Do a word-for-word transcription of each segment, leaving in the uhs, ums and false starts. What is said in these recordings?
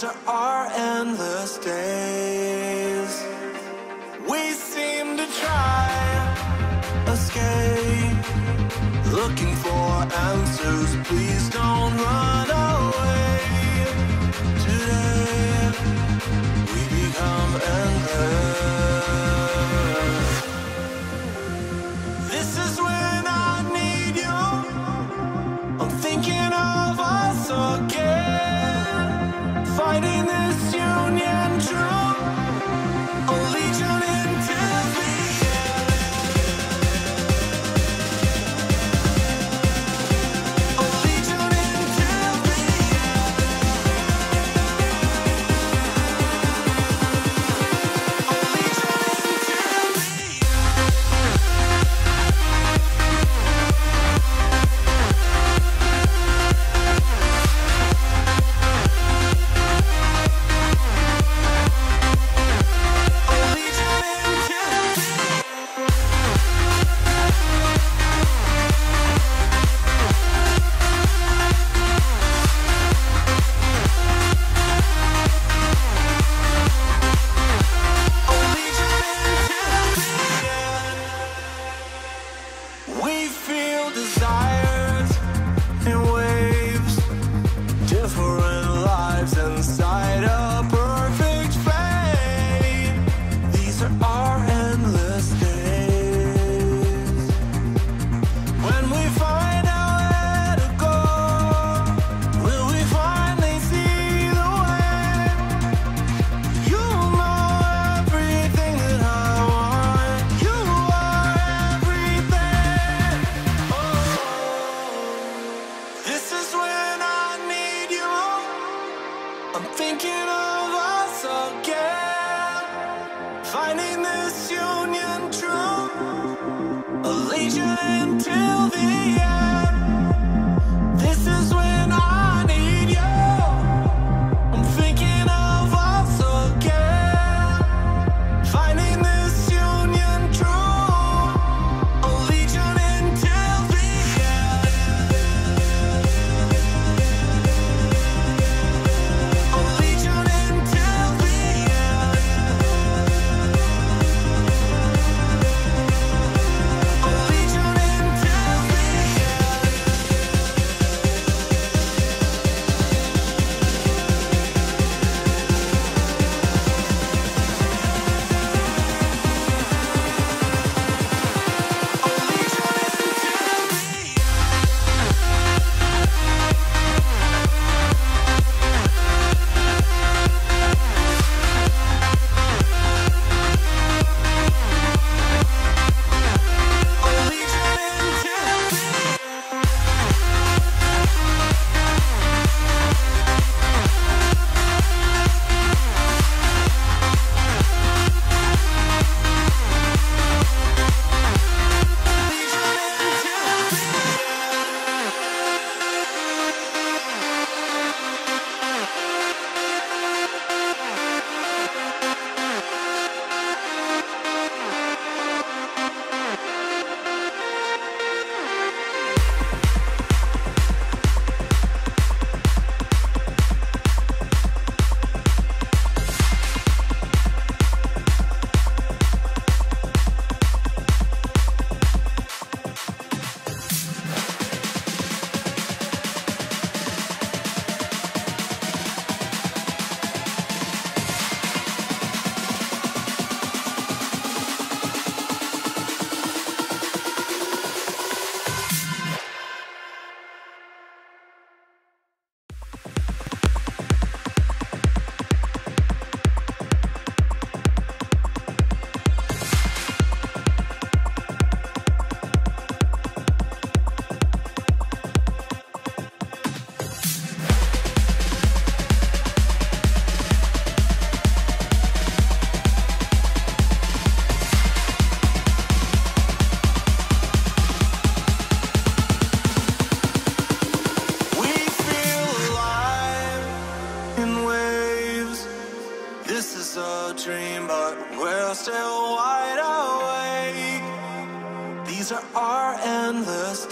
These are our endless days. We seem to try, escape, looking for answers. Please don't run away. Today, we become endless. This is when I need you. I'm thinking of us again, fighting this union true, allegiance until the end. Allegiance until the end. Allegiance until the we feel desires in waves, different lives inside a perfect fate. These are our endless days. When we find out where to go, will we finally see the way? You know everything that I want. You are everything. Oh, this is when I need you. I'm thinking of us again, finding this union true, allegiance until the end. This is when I need you. I'm thinking of us again, finding this union true, allegiance until the end. Allegiance until the end. Allegiance until the dream, but we're still wide awake. These are our endless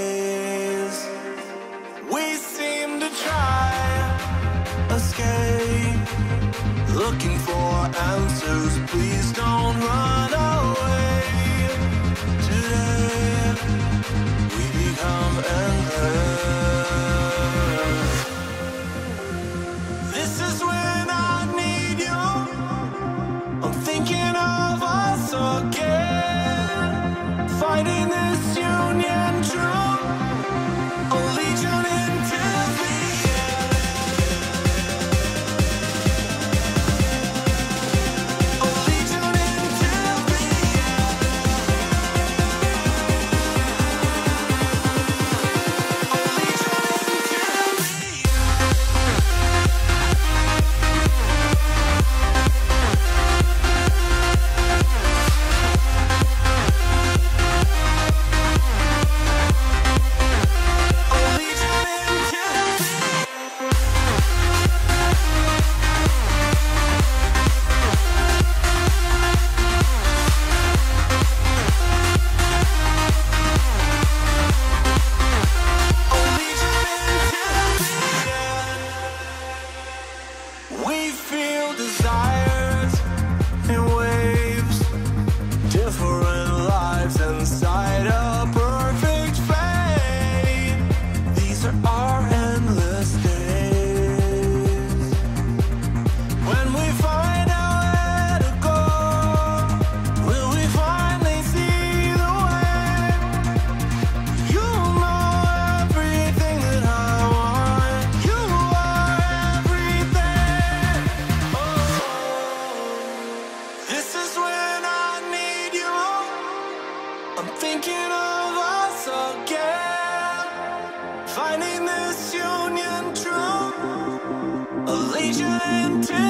days. We seem to try, escape, looking for answers. Please don't run away. Today we become endless. This is when I need you. I'm thinking of us again, fighting this union true, allegiance into the end. Allegiance into the end. Allegiance into the we feel desires in waves, different lives inside a perfect fate. These are our endless days. When we find out where to go, will we finally see the way? You know everything that I want. You are everything. Oh, this is when I need you. I'm thinking of us again, finding this union true, allegiance into